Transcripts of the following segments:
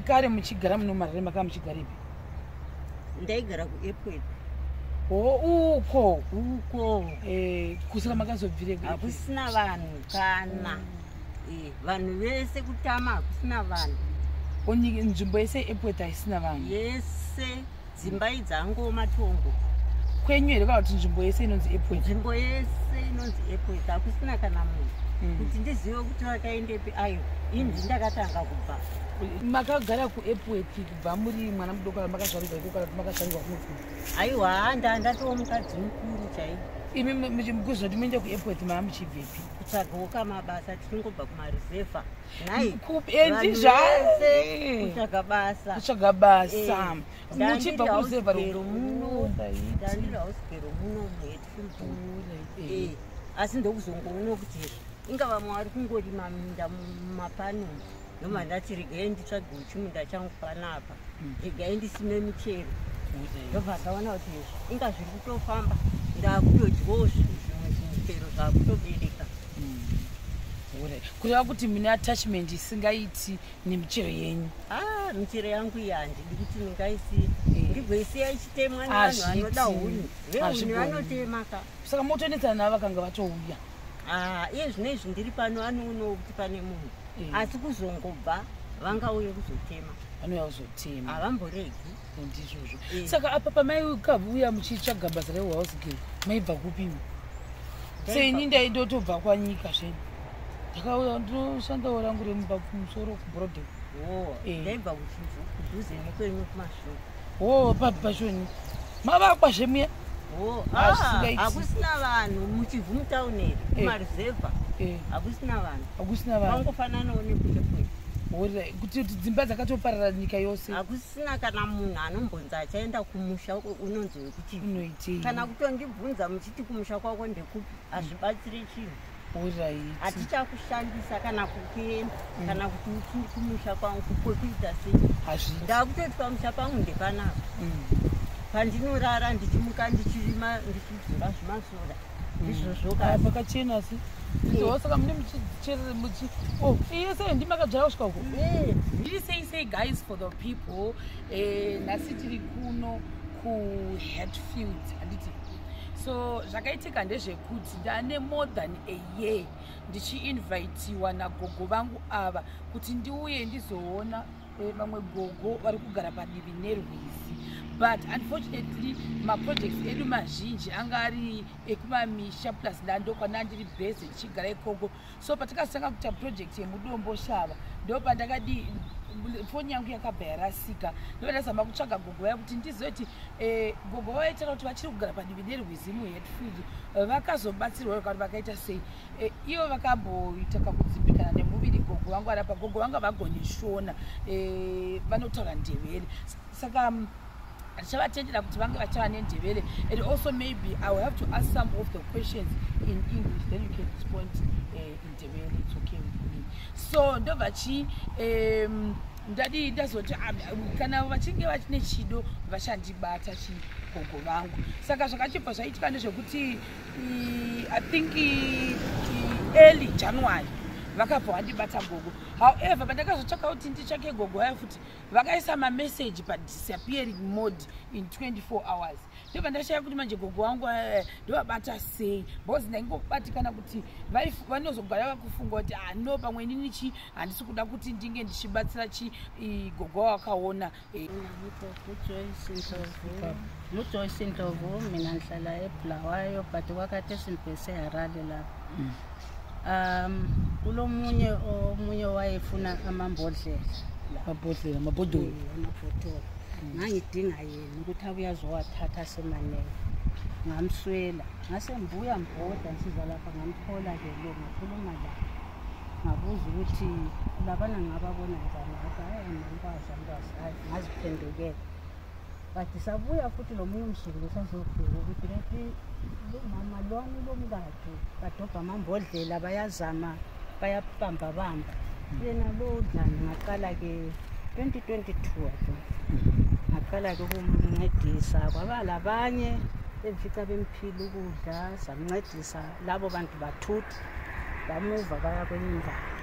kare muchigara munomarare maka muchigaripi? Ndaigara kuAirport. Uko kusaka makazobvire ku hakusina vanhu kana vanhu vese kutama hakusina vanhu. Nzvimbo yese airport haisina vanhu yese, dzimba idzango matongo. Kwenyu here kana kuti nzvimbo yese inonzi airport? Nzvimbo yese inonzi airport, hakusina kana munhu kuti ndizive kuti vakaendepi. Ayo inzi ndakatanga kubva. Makagara kuAirport kubva muri mwana mudoko makazvarirwa ikoko kana kuti makazvarirwa kumwe? Aiwa, ndatova mukadzi mukuru chaivo. Imi mukuzva kuti muende kuAirport mava muchibvepi? Kutsvagawo kamabasa, tinongobva kumareserva. Kutsvaga basa. Kutsvaga basa. Muchibva kureserva muno. Ndandiri house girl muno muHatfield. Asi ndokuzongoono kuti inga vamwe vari kungorima minda mumapani. Noma ndati regai nditsvage chimunda changu panapa. Regai ndisime michero. Ndobva ndaona kuti inga zviri kutofamba. Ndakutodyawo zvimwe zvimuchero zvakutobereka. Kureva kuti mune attachment isingaiti nemichero yenyu? Michero yangu iyi handidi kuti ningaisiya. Ndigoisiya ichitemwa nevanhu vanoda huni. Vehuni vanotema ka. Saka motonetsana navo vakanga vatouya? Iye zvinezvi ndiri pano vanoonawo kuti pane munhu. Asi kuzongobva vangauye kuzotema. Vanouya kuzotema. Havamboregi. Ndizvozvo. Saka apa pamaikauya muchitsvaga basa rehouse girl maibva kupi? Seni ndaindotobva kwanyika zvenyu. Ndakauya ndoshandawo rangu remumba kumusoro kuBroadway. Ndaibva kuChivhu kudhuze nekwenyu kumashopu. Pashoni mavakwa zvemuya? Hakusina vanhu muChivhu mutauneri kumareserva. Hakusina vanhu. Vangofananawo nekuAirport. Kuti dzimba dzakatoparara nyika yose. Hakusina kana munhu anombonzi achaenda kumusha unonzi wekuChivhu. Kana kutondibvunza muchiti kumusha kwako ndekupi, hazvibatsiri chinhu. Hatichakushandisa kana kukuenda kana kuti uchiri kumusha kwangu kwekuita sei. Ndakutoti pamusha pangu ndepanapa. Pandinorara ndichimuka ndichirima ndichidzura zvimasora. Ndizvozvo kasi. Pakachena si. Saka mune muchicherere muchi. Yese ndimakadzvara kusvika uko. Ndiri sei guys for the people. Nhasi tiri kuno kuHatfield handiti. So zvakaitika ndezvekuti ndane more than a year ndichiinvitiwa nagogo vangu ava kuti ndiuye ndizoona vamwe gogo vari kugara padivi neRwizi. But unfortunately maprojects edu mazhinji anga ari ekumamisha plus ndandokwa ndandiri base ndichigara ikoko. So patakasanga kuita project yemudombo shava ndopandakadi foni yangu yakabva yarasika. Ndopandazama kutsvaga gogo vaya kuti ndizoti gogo vaitaura kuti vachiri kugara padivi neRwizi muHatfield vakazobatsirwa kuti vakaita sei. Ivo vakamboita kakudzimbikana nemuviri gogo vangu arapa. Gogo vanga vagone shona vanotaura ndevere. Saka ndichavatendera kuti vange vachava nendevere. And also maybe I will have to ask some of the questions in English, then you can respond in ndevere. It's okay with me. So ndovachi ndadi ndazoti kana vachinge vachine chido vachandibata chigogo vangu. Saka zvakachibva zvaitika ndezvekuti I think early January vakabva vandibata gogo. However pandakazotsvaka kuti nditsvake gogo vaya futi vakaisa mamessage padisappearing mode in 24 hours. Ndipo ndashaya kuti manje gogo wangu ndovabata sei, because ndaingobatikana kuti vanozogara vakufunga kuti no pamwe inini handisi kuda kuti ndinge ndichibatsira gogo wakaona. Mujoyce Ndlovu, mina ndihlala eBulawayo but kwakathe simpese eHarare lapha. Omunye wayefuna amabhodlela. Amabhodlela. Ngangidinga yena ukuthi abuye azowathatha asemanene. Ngamswela. Ngase ngibuya ngibhoda ngisiza lapha ngamthola-ke lo ngakhuluma la. Ngabuza ukuthi labana ngababona njani. Hayi ngaziphendukela. Bathi sabuya futhi lo munye umsuku sasofika ukuthi lethi mama lwami lomkakhe badobha amambodlela bayazama bayabamba. Yena lo dlani ngaqala-ke 2022 ngaqala-ke ukumncedisa kwaba labanye befica bemphila ukudla samncedisa labo bantu bathuthi bamuva baya kwenye indawo.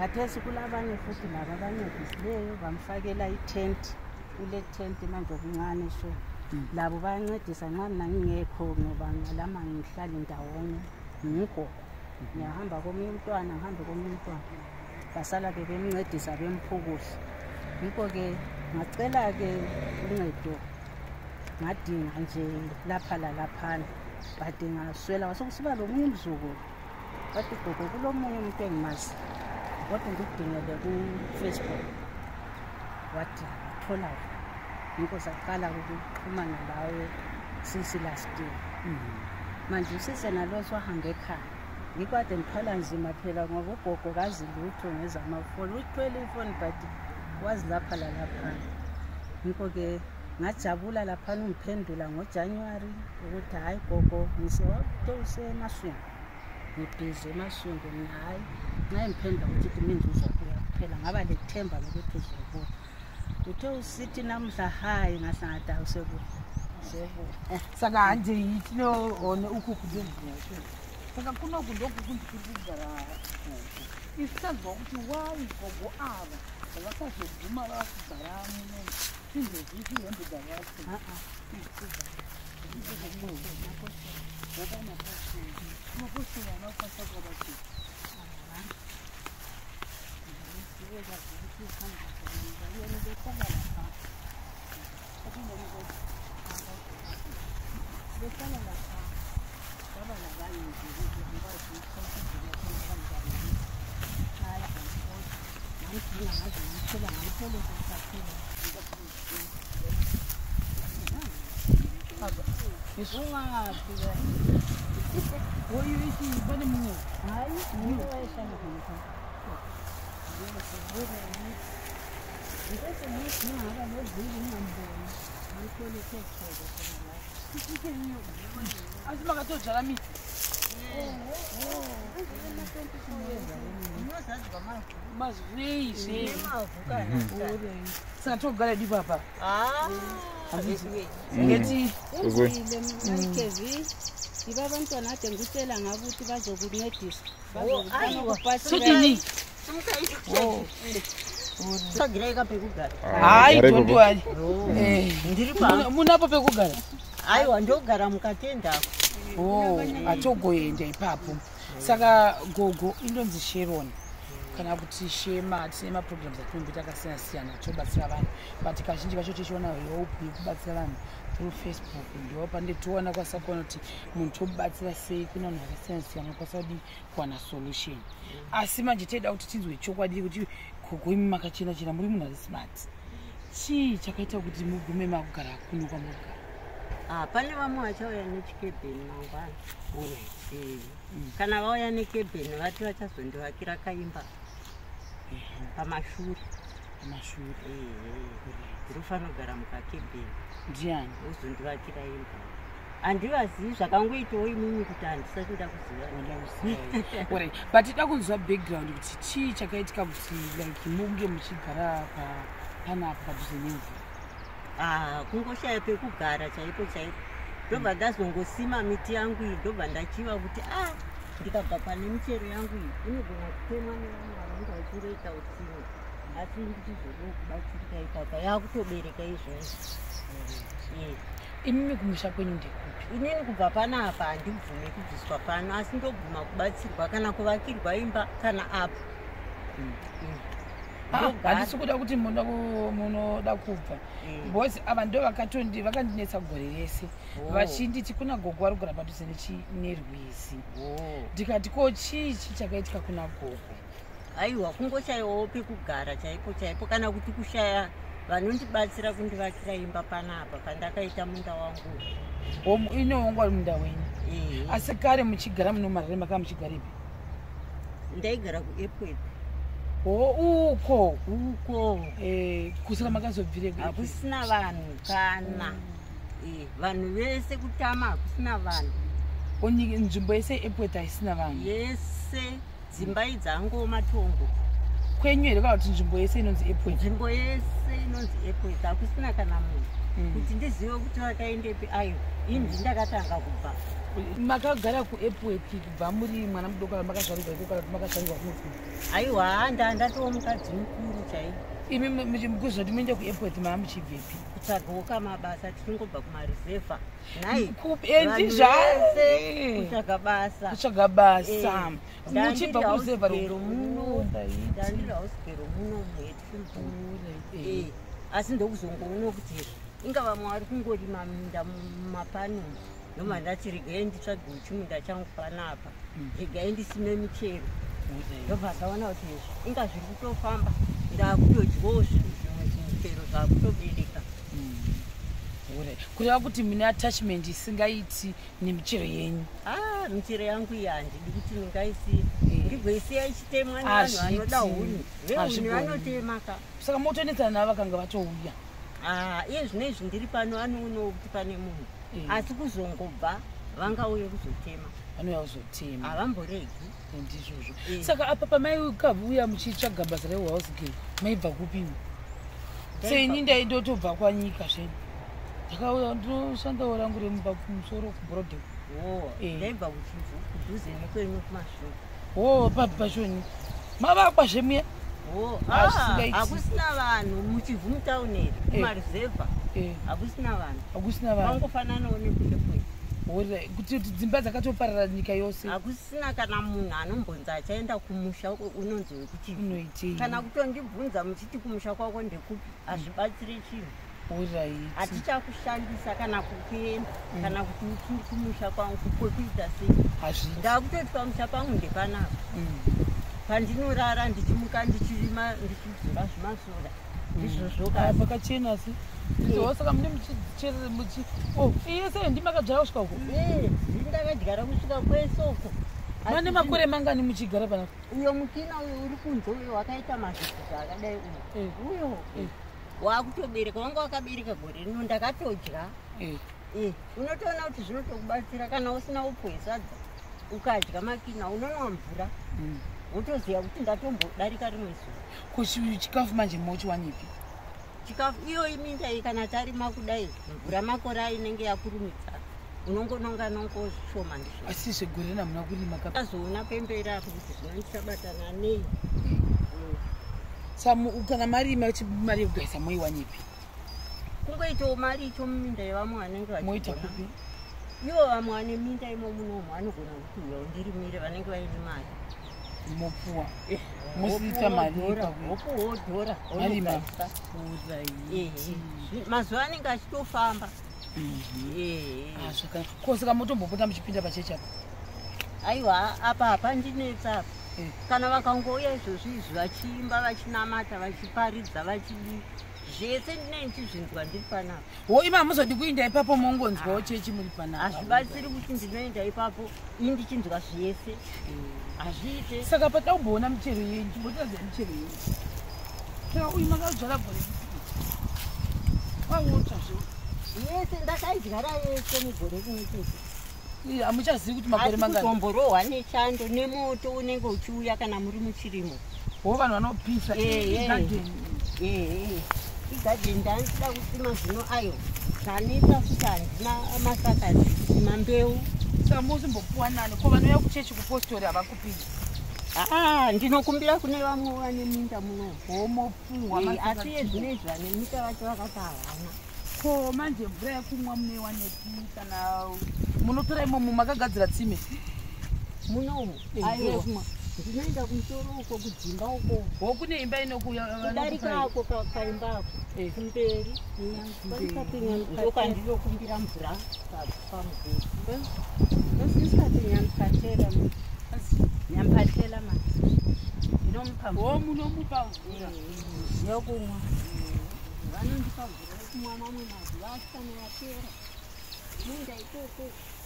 khathesi kulabanye futhi laba abancedisileyo bamfakela itent kule tent manje okuncane so labo bayancedisa nxa mina ngingekho ngoba ngalama ngihlala ndawonye ngikho ngiyahamba komunye umntwana ngihambe komunye umntwana basala ke bemncedisa bemphukuhle yikho ke ngacela ke uncedo ngadinga nje lapha lalaphana but ngaswela kwasekusiba lo munye umzukulu bathi gogo kulomunye umuntu engimazi kodwa ngikudingele ku-Facebook wathi thola yikho saqala ukuxhumana lawe sisi last year manje usise nalo siwahambe ekhaya yikho kade ngithwala nzima phela ngoba ugogo kazi lutho ngezamafoni uyithwele ifoni but wazi lapha lalaphana yikho ke ngajabula laphana ungiphendula ngoJanuary ukuthi hayi gogo ngisewakuthe usemaswini ngibhizi emaswini hayi nxa ngiphendula ukuthi mina uzobuya kuphela ngaba lethemba lokuthi uzobuya uthe usithi namhla hayi ngahlangada usebuya saka nje yithi no one ukhuphi ngemvuzo saka kunokulokhu kundikhulukuzara isizwa ukuthi why gogo aba abasazovuma bakuzaramune singezithi ihembe zakhe Sanatogala di papa. Ngethi iba abantwana ade ngitshela ngabo ukuthi bazokuncedisa hayi don't worry munapo pekugara aiwa ndogara mukati endako atogoenda ipapo saka gogo indonzi Sharon kana kuti shema tisema programs atinomboita akasiyana siyana tobatsira vanhu but kazhinji kacho tichiona hope yekubatsira vanhu through Facebook ndiwo pande toona kwasakona kuti munhu tobatsira sei kuna vanhu vakasiyana siyana kwasadi kuwana solution asi manje teda kuti tinzwe chokwadi kuti gogo imi makachena chena muri munhu ari smart chii chakaita kuti mugume makugara kuno kwamugara pane vamwe vachauya nechikebheni mangwana kana vauya nekebheni vati vachazondivakira kaimba pamashure ndinofanira kugara mukakebheni ndiani uzondivakira imba handivazivi zvakangoitawo imimi kuti handisati ndakuziva but ida kunzwa background kuti chii chakaitika kuti like munge muchigara panapa padhuze nemvura kungoshaya pekugara chaipo chaipo ndobva ndazongosima miti yangu iyi ndobva ndachiva kuti ndikabva pane michero yangu iyi inogona kutemwa nevamwe vanenge vachireta utsinga asi ndichizoda kubatsirika ipapa yakutobereka izvozvo imimi kumusha kwenyu ndekupi inini kubva panapa handibvume kubviswa pano asi ndoguma kubatsirwa kana kuvakirwa imba kana apa handisi kuda kuti munoda kubva bhozi ava ndo vakandinetsa gore rese vachinditi kuna gogo vari kugara padhuze neRwizi ndikati ko chii chakaitika kuna gogo aiwa kungoshayiwawo pekugara chaipo chaipo kana kuti kushaya vanondibatsira kundivakira imba panapa pandakaita munda wangu inowangwa munda wenyu asi kare muchigara munomarare makaa muchigaripi ndaigara kuAirport uko kusaka makazobvire hakusina vanhu kana vanhu vese kutama hakusina vanhu nzvimbo yese airport haisina vanhu yese dzimba idzango matongo kwenyu here kana kuti nzvimbo yese inonzi airport? Nzvimbo yese inonzi airport hakusina kana munhu kuti ndizive kuti vakaendepi ayo ini ndakatanga kubva. Makagara kuairport kubva muri mwana mudoko kana makazvarirwa ikoko kana kuti makazvarirwa kunokuru? Aiwa ndatova mukadzi mukuru chaivo. Imi muchizoti muende kuairport maa muchibvepi? Kutsvagawo kamabasa tinongobva kumaresevha. Nhai endizvase kutsvaga basa. Kutsvaga basa. Muchibva kuresevha muno. Ndandiri hausgero muno muHatfield. Asi ndokuzongoono kuti inga vamwe vari kungorima minda mumapani noma ndati regai nditsvagewo chimunda changu panapa. Regai ndisime michero. Ndobva ndaona kuti inga zviri kutofamba ndakutodyawo zvimuchero zvakutobereka. Kureva kuti mune attachment isingaiti nemichero yenyu? Michero yangu iyi handidi kuti ningaisiye. Ndigoisiya ichitemwa nevanhu vanoda huni. Vehuni vanotema ka. Saka motonetsana navo vakanga vatouya? Iye zvinezvi ndiri pano vanoonawo kuti pane munhu. Asi kuzongobva vangauye kuzotema. Vanouya kuzotema. Havamboregi. Ndizvozvo. Saka apa pamaikauya muchitsvaga basa rehouse girl maibva kupi? Seni ndaindotobva kwanyika zvenyu. Ndakauya ndoshandawo rangu remumba kumusoro kubrodham. Ndaibva kuchivhu kudhuze nekwenyu kumashopu. Pashoni mavakwa zvemuya? Hakusina vanhu muchivhu mutauni here kumaresevha. Hakusina vanhu. Hakusina vanhu. Vangofananawo nekuairport. Kuti dzimba dzakatoparara nyika yose. Hakusina kana munhu anombonzi achaenda kumusha unonzi wekuchivhu. Kana kutondibvunza muchiti kumusha kwako ndekupi hazvibatsiri chinhu. Hatichakushandisa kana kukuenda kana kuti uchindi kumusha kwangu kwekuita sei. Ndakutoti pamusha pangu ndepanapa. Pandinorara ndichimuka ndichirima ndichidzola zvimasora. Ndizvozvo kasi. Pakachena si. Saka mune muchero iye sei ndimakagara kusvika uko? Ndakagara kusvika kwese uko. Mane makore mangani muchigara panapa? Uyo mutina uyo uri kunze uyo wakaita mazvikuza akadai uyo. Uyo wakutobereka wanga wakabereka gore rino ndakatodya. Unotoona kuti zvinotokubatsira kana usina upwe sadza ukadya makina unonwa mvura. Utoziva kuti ndatombodarika rimwe zuva. Chikafu manje mochiwanipi? Chikafu iyo iminda iyi kana tarima kudai mvura makore inenge yakurumidza unongononga shoma ndizvo. Asi zvegore rino hamuna kurima kapa? Tazoona pembera kuti zvinondichabatana nei. Kana marima mari yekugaisa moiwanipi? Kungoitawo mari icho muminda yevamwe vanenge moita kupi? Ivo vamwe vane minda imo munomu vanogona kuuyawo ndirimire vanenge vaine mari. Mopuwa musiita mari wopuwawo dhora marima. Mazuva anenge achitofamba. Saka motombopota muchipinda pachechi apa? Aiwa apa hapandinetsa. Kana vakangouya izvozvi izvi vachiimba vachinamata vachiparidza vachidii zvese ndinenge ndichizvinzwa ndiri panapa. Ima hamuzodi kuinda ipapo mongonzwawo chechi muri panapa? Hazvibatsiri kuti ndinoenda ipapo ini ndichinzwa zvese. Hazviite. Saka pata kumboona michero yenyu chimbotiradza michero yenyu. Saka uyu makadzvara gore wautazvo yese ndakaidyara yese mugore rimwe chete. Hamuchazivi kuti makore mangani? Kutomborohwa nechando nemoto unenge uchiuya kana muri muchirimo. Vanhu vanopisa igadheni. Igadheni ndandida kusima zvino ayo zvanetsa kuti handina masakadzi kusima mbeu. Saka muzimbopuwa nani ko vanouya kuchechi kupostori havakupinda? Ndinokumbira kune vamwe vane minda muno. Mopuwa asi yezvinezvi vane minda vacho vakati havana. Ko manje mvura yekumwa munoiwanepi kana munotora imomo makagadzira tsime? Munomu aiwa ndinoenda kumusoro uko kudzimba uko. Kune imba inokuya kudarika ako kaimba ako kumberi ndokandinokumbira mvura pamugeri. Nosinsikati nyampatela ma ndinomupa mvura. Munomupa mvura yokumwa. Vanondipa mvura yokumwa mamwe mazuva asana yapera. Minda ikoko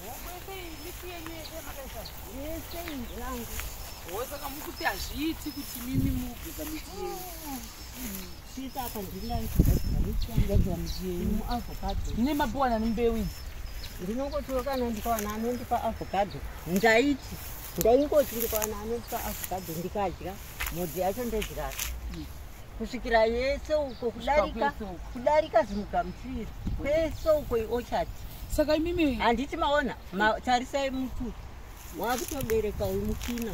yese langu. Saka mukuti hazviiti kuti mimi mugeza miti yenyu? Sisa apa ndinogadzira miti yenyu muavocado. Mune mapiwana nembeu idzi? Ndinongotiwo kana ndikawana anondipa avocado ndaiti ndaingoti ndikawana anondipa avocado ndikadya. modzi yacho ndezvirara kusvikira yese uko kudarika zimugamutiri kwese uko ochati saka imimi handiti maona tarisai mututu wakutobereka uyu mukina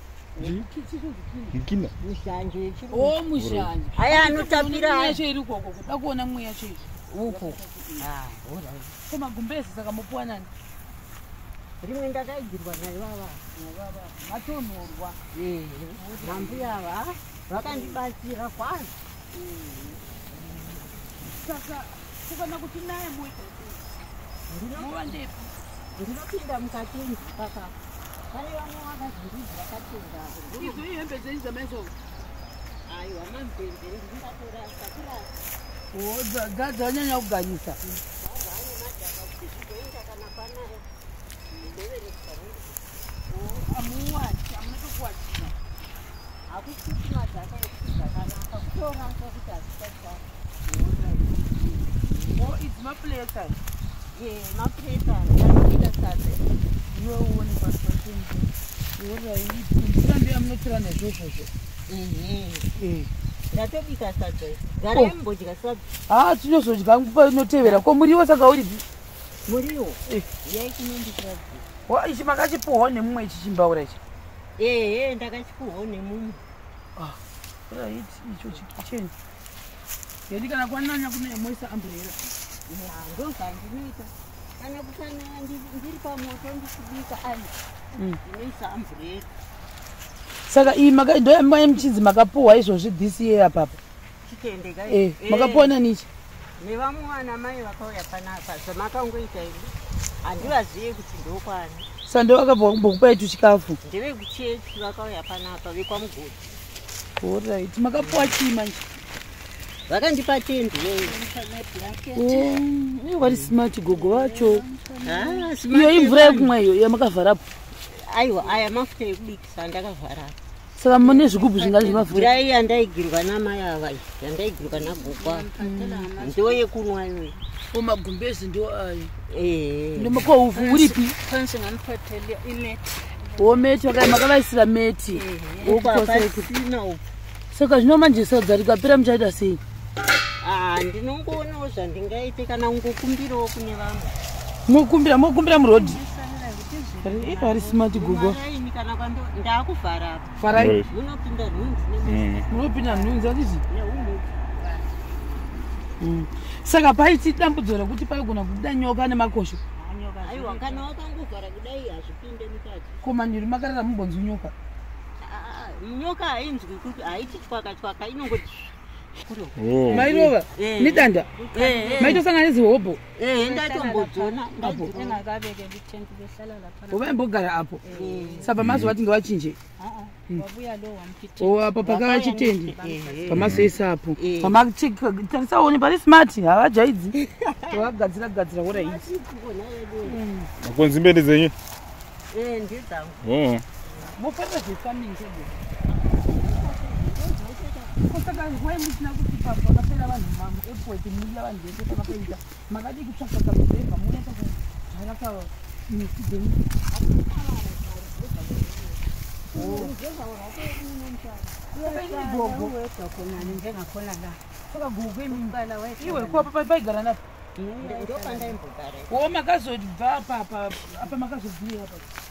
mukina mushanje mushanje aya anotapira yacho iri ukoko kuda kuona mweya yacho uko semagumbezi saka mupuwa nani rimwe ndakaigirwa nayo vava matonhorwa mambuya ava vakandibatsira kwazvo saka kukana kuti naye muva ndepi ndinopinda mukati mukaka pane vamwe vakazindidzi vakatenga izo ihembe dzenyu dzamaisoko aiwa mamupembere ndingatora sakura dzanyanya kuganyisa amuwati amunatokuwatira hakusuti madhaka ekuti zvakanaka kutorasa kuti hazvitatara idzi mapulesa mapuresa anoita sadza iweone pasatenzi oraiti ndirambe amunotora nezvozvozvo ndatobika sadza garai mumbodya sadza tinozodya nguva inotevera ko muriwo saka uripi muriwo yaikunondikira ichi makachipuhwa nemumwe ichi chimbaura ichi ndakachipuhwa nemumwe raiti icho chikicheni yadi kana kwananya kunoemoisa amburera ndozvandinoita kana kusanaya ndiri pamoto ndichibika ai inoisa amburera saka iyi ndoyamai muchinzi makapuhwa izvozvi this year apapa chitendeka makapuhwa nanichi nevamwe vana mai vakauya panapa zvamakangoita ini handivazive kuti ndokwani sa ndo vakabva kumbokupai tuchikafu ndevekuchechi vakauya panapa vekwamugodi orit makapuhwa chii manje vakandipa tendi vari smart gogo vacho iyo imvura yekumwa iyo yamakavharapo aiwa aya mafuta ekubikisa ndakavharapo saka mune zvigubhu zvinga zvemavhura iyi yandaigirwa namai ava yandaigirwa nagogwa ndo yekunwa iyoyo magumbezi ndo ayo ndomakoufu uripi meti makavaisira meti pasina upo saka zvino manje sadza rikapera muchaita sei ndinongoonawo zvandingaite kana ungokumbirawo kune vamwe mokumbira murodhi vari smart gogo kana ndakuvhara vharai munopinda nhunzi munopinda nhunzi atizi saka paiti dambudzo rekuti paigona kubuda nyoka nemakosho aiwa kana wakangovhara kudai hazvipinde mukati komanyuri makarara mumbonzi nyoka nyoka hainzwi kuti haiti chwaka inongoti mairova nedanda maitosangana nezihobho ndatombodzona ovaimbogara apo saka mazuva tinge vachinje apa pakava chitendi pamazoisa apo pamatarisaoni pari smart havajaidzi vagadzira oraiti makonzi mbende dzenyu ndedzangu mofarira zvefarming saka nguva musina kuti pakapera vanhu maeport muya vanhu vese pamakaita makadi kutsvaka kabhebha munoita kujaraka miti dzenyu saka gogo iwe kuapa paigara napo makazobva apa makazobvira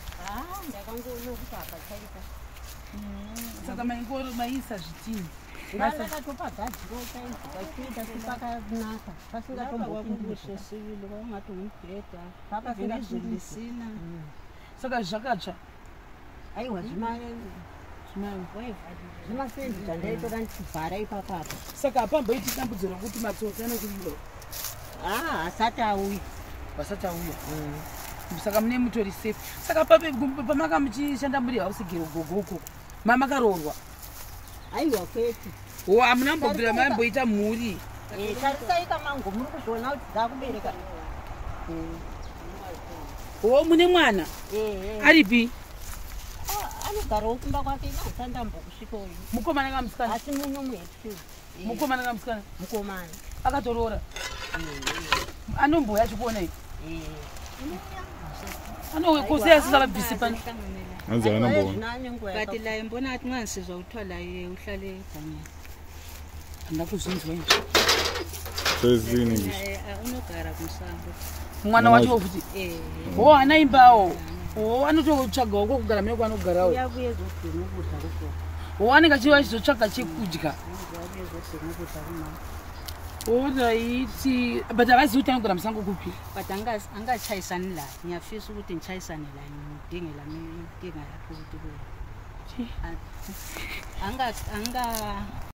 saka maisa zvitini saka zvakatsva aiwa zvimasendi zvandaitora ndichivhara ipapapa saka hapamboiti dambudzo rokuti matsotsi anokuiwa asati auya saka mune mutori safe saka pamaka muchishanda muri house girl gogo ukoko mamakaroorwa aiwa kwete hamuna mbobvira mamboita mhuri tarisaika mangu muri kuzviona kuti dzakubereka mune mwana aripi anogarawo kumba kwake inausandambo kusvikoyo mukomana kamusikana asi muno muHatfield mukomana kamusikana mukomana akatoroora anomboya chikuonai anokoseyasisaba bhisi pana Anzeka number 1. Kati la imbona athi nxa nisizwa kuthiwa la uhlale egangeni. andakuzvinzwa nje Sezini. Unogara kumsango. mwana wacho futi ana imbawo anototsvaga uko kugara meko anogarawo Uyabuye zodinga ukudla kukhona. anenge achiva chizotsvaga chekudya Uyabuye zodinga ukudla kumama. oraiti but avazivi kuti anogara musango kupi But angachayisani la. Ngiyafisa ukuthi ngichayisane la ngidingela inkinga yakho ukuthi kuwe. Anga